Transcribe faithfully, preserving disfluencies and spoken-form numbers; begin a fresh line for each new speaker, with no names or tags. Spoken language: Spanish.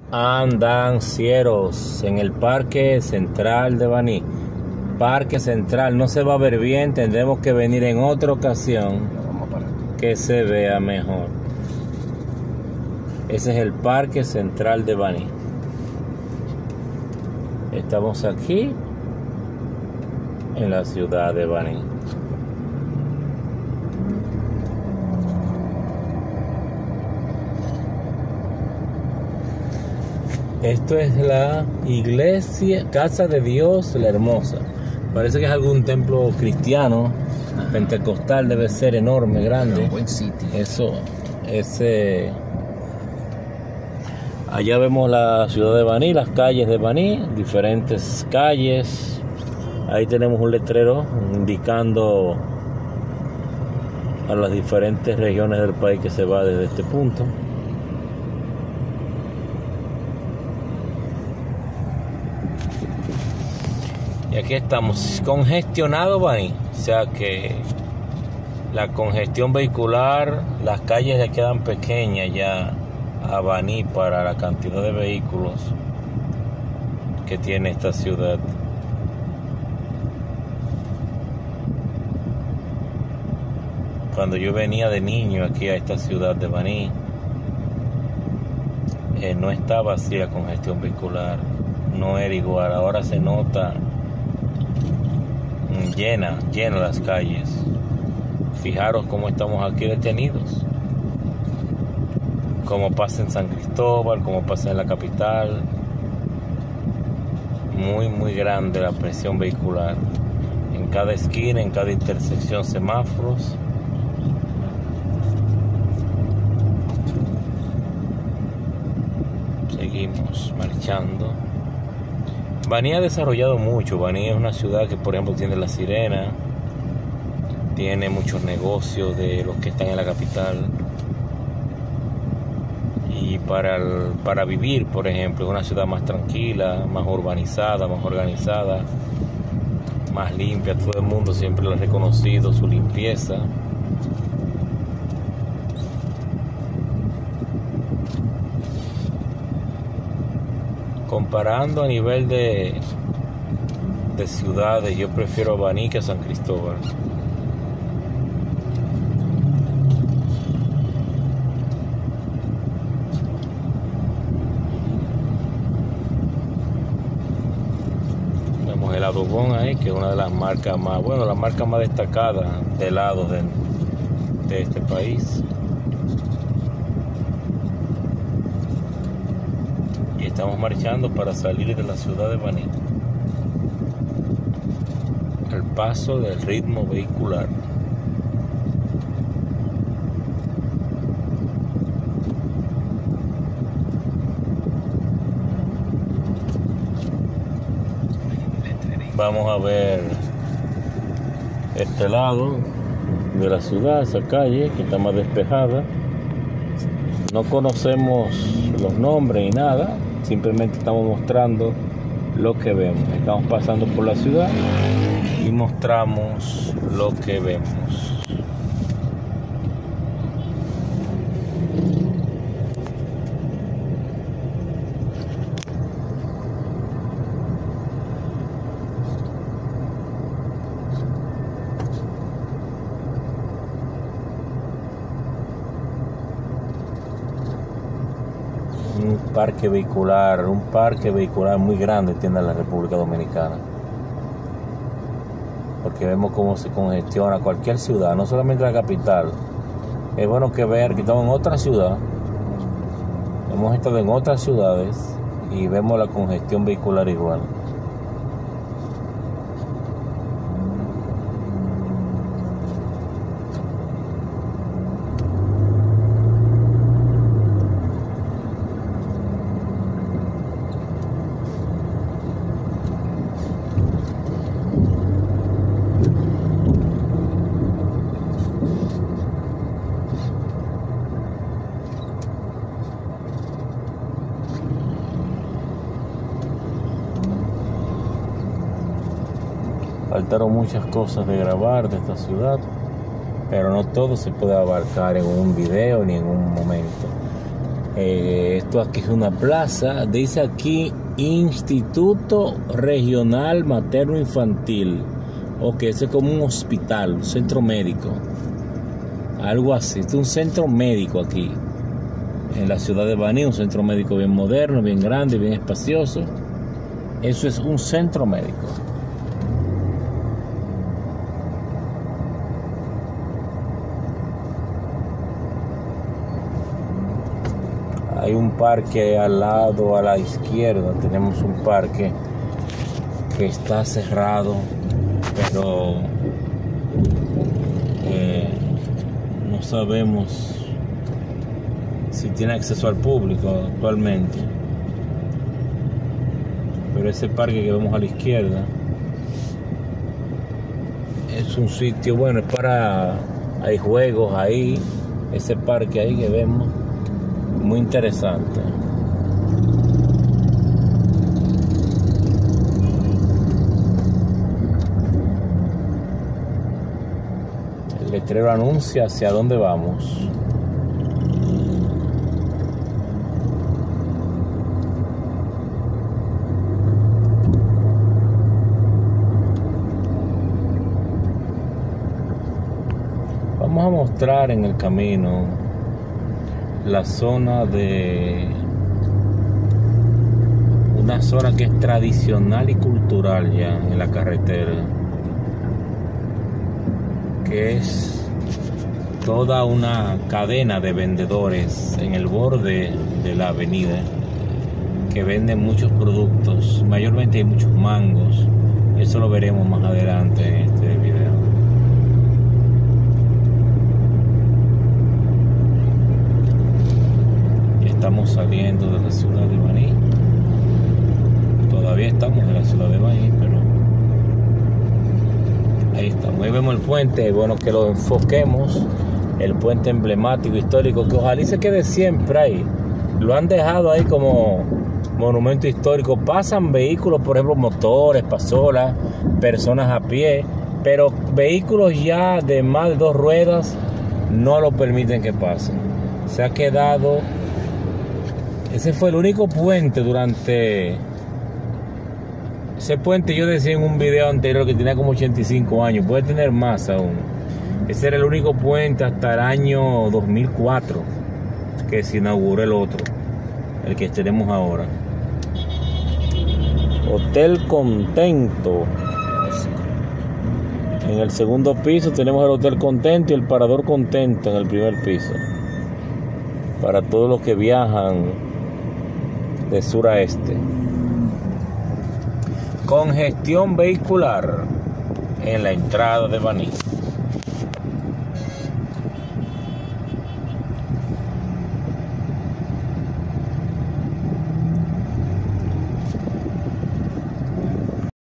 Andancieros en el Parque Central de Baní. Parque Central, no se va a ver bien, tendremos que venir en otra ocasión que se vea mejor. Ese es el Parque Central de Baní. Estamos aquí en la ciudad de Baní. Esto es la iglesia, Casa de Dios la Hermosa. Parece que es algún templo cristiano, pentecostal, debe ser enorme, grande.
Buen sitio.
Eso, ese. Allá vemos la ciudad de Baní, las calles de Baní, diferentes calles. Ahí tenemos un letrero indicando a las diferentes regiones del país que se va desde este punto. Y aquí estamos, congestionado Baní, o sea que la congestión vehicular, las calles le quedan pequeñas ya a Baní para la cantidad de vehículos que tiene esta ciudad. Cuando yo venía de niño aquí a esta ciudad de Baní, eh, no estaba así la congestión vehicular, no era igual. Ahora se nota llena, llena las calles. Fijaros cómo estamos aquí detenidos, como pasa en San Cristóbal, como pasa en la capital. Muy muy grande la presión vehicular, en cada esquina, en cada intersección, semáforos. Seguimos marchando. Baní ha desarrollado mucho. Baní es una ciudad que, por ejemplo, tiene La Sirena, tiene muchos negocios de los que están en la capital. Y para, el, para vivir, por ejemplo, es una ciudad más tranquila, más urbanizada, más organizada, más limpia. Todo el mundo siempre le ha reconocido su limpieza. Comparando a nivel de, de ciudades, yo prefiero a Baní que a San Cristóbal. Vemos el Adobón ahí, que es una de las marcas más, bueno, la marca más destacada de helados de, de este país. Estamos marchando para salir de la ciudad de Baní. El paso del ritmo vehicular. Vamos a ver este lado de la ciudad, esa calle que está más despejada. No conocemos los nombres ni nada. Simplemente estamos mostrando lo que vemos. Estamos pasando por la ciudad y mostramos lo que vemos. Un parque vehicular, un parque vehicular muy grande tiene la República Dominicana, porque vemos cómo se congestiona cualquier ciudad, no solamente la capital. Es bueno que ver que estamos en otra ciudad, hemos estado en otras ciudades y vemos la congestión vehicular igual. Faltaron muchas cosas de grabar de esta ciudad, pero no todo se puede abarcar en un video ni en un momento. Eh, esto aquí es una plaza, dice aquí Instituto Regional Materno Infantil. Ok, ese es como un hospital, un centro médico, algo así. Este es un centro médico aquí en la ciudad de Baní, un centro médico bien moderno, bien grande, bien espacioso. Eso es un centro médico. Hay un parque al lado, a la izquierda, tenemos un parque que está cerrado, pero eh, no sabemos si tiene acceso al público actualmente. Pero ese parque que vemos a la izquierda es un sitio, bueno, es para, hay juegos ahí, ese parque ahí que vemos, muy interesante. El letrero anuncia hacia dónde vamos. Vamos a mostrar en el camino la zona de una zona que es tradicional y cultural ya en la carretera, que es toda una cadena de vendedores en el borde de la avenida que venden muchos productos, mayormente hay muchos mangos. Eso lo veremos más adelante en este video. Estamos saliendo de la ciudad de Baní. Todavía estamos en la ciudad de Baní, pero ahí estamos. Ahí vemos el puente, bueno que lo enfoquemos. El puente emblemático, histórico, que ojalá se quede siempre ahí. Lo han dejado ahí como monumento histórico. Pasan vehículos, por ejemplo, motores, pasolas, personas a pie, pero vehículos ya de más de dos ruedas no lo permiten que pasen. Se ha quedado... Ese fue el único puente durante... Ese puente yo decía en un video anterior que tenía como ochenta y cinco años, puede tener más aún. Ese era el único puente hasta el año dos mil cuatro que se inauguró el otro, el que tenemos ahora. Hotel Contento. En el segundo piso tenemos el Hotel Contento y el Parador Contento en el primer piso. Para todos los que viajan de sur a este. Congestión vehicular en la entrada de Baní.